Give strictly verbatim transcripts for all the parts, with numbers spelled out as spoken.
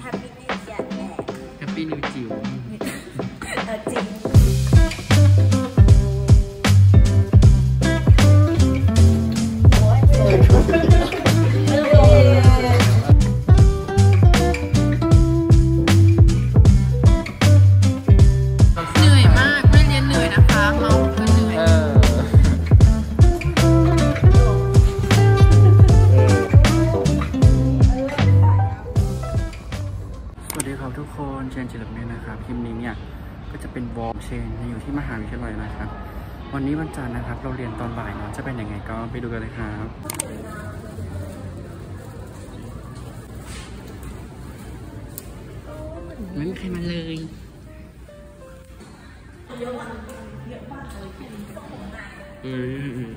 Happy New Year แอ Happy New จิ๋วจริงทุกคนเชนจิรเมธนะครับคลิปนี้เนี่ยก็จะเป็นวอล์กเชนอยู่ที่มหาวิทยาลัยนะครับวันนี้วันจันทร์นะครับเราเรียนตอนบ่ายเนาะจะเป็นยังไงก็ไปดูกันเลยครับไม่มีใครมาเลยเออ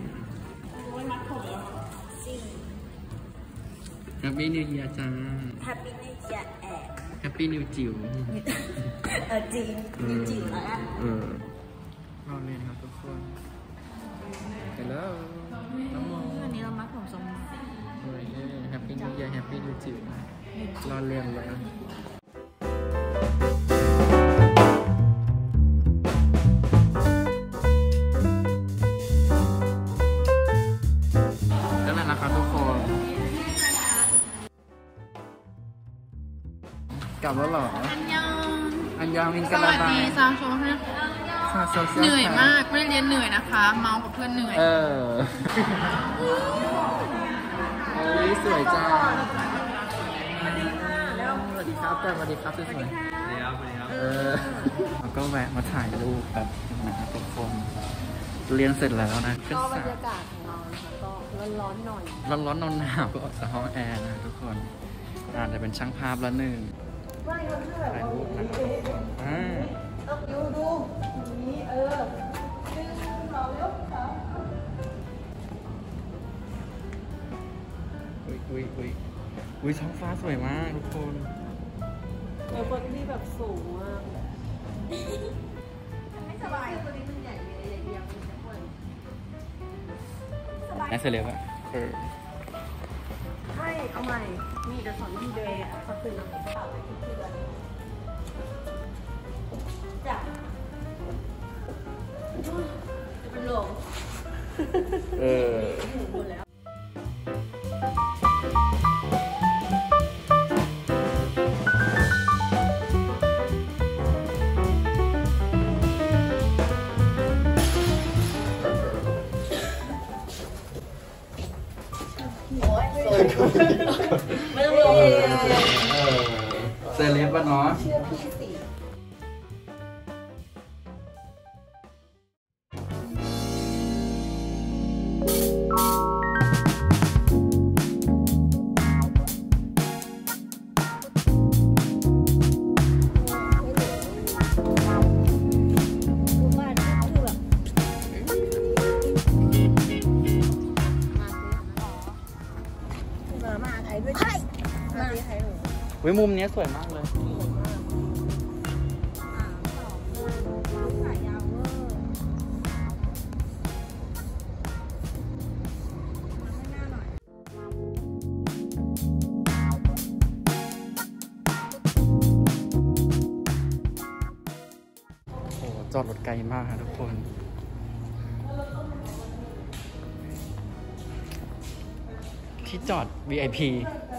แฮปปี้นิวเยียร์จ้า Happy New Year แอ Happy New จิ๋วเออจริงนิวจิ๋วแล้วกันเออเราเรียนครับทุกคนเสร็จแล้วน้องโมวันนี้เรามัดผมทรงเฮ้ย Happy New Year Happy New จิ๋วเราเรียนแล้วก็นั่นแหละครับทุกคนกลับแล้วเหรออันยองอันยองมินกันแล้วสวัสดีซาวโชว์นะเหนื่อยมากไม่เรียนเหนื่อยนะคะเมากับเพื่อนเหนื่อยเออโอ้ยสวยจ้าสวัสดีครับสวัสดีครับสวยสวยเออแล้วก็แวะมาถ่ายรูปแบบนะครับทุกคนเรียนเสร็จแล้วนะก็บรรยากาศของเรานะคะก็ร้อนๆหน่อยร้อนๆหนาวๆก็ออกจากห้องแอร์นะทุกคนอาจจะเป็นช่างภาพละหนึ่งถ่ายรูปนะครับอ่าต้องดูดูนี้เออดึงเรายกเขาอุ้ยอุ้ยอุ้ยอุ้ยท้องฟ้าสวยมากทุกคนเออคนที่แบบสูงมากไม่สบายตัวนี้มันใหญ่เลยใหญ่เดียวทุกคนสบายเสร็จแล้วอะเออไม่เอาใหม่นี่เดี๋ยวสอนวิธีเดินเขาตื่นมาเปล่าเลยที่เดือนจ้ะเป็นหลงเออไม่ต้องเลยเซเลบป่ะเนาะเชื่อพี่สิวิมุมนี้สวยมากเลยโอ้จอดรถไกลมากครับทุกคนที่จอด วี ไอ พี